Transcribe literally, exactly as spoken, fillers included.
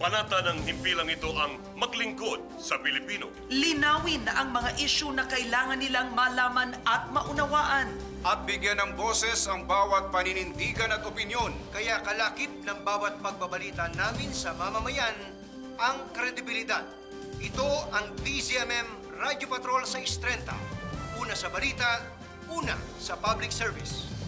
Panata ng himpilang ito ang maglingkod sa Pilipino. Linawin na ang mga isyu na kailangan nilang malaman at maunawaan. At bigyan ng boses ang bawat paninindigan at opinyon. Kaya kalakip ng bawat pagbabalita namin sa mamamayan ang kredibilidad. Ito ang D Z M M Radio Patrol sa Istrenta. Una sa balita, una sa public service.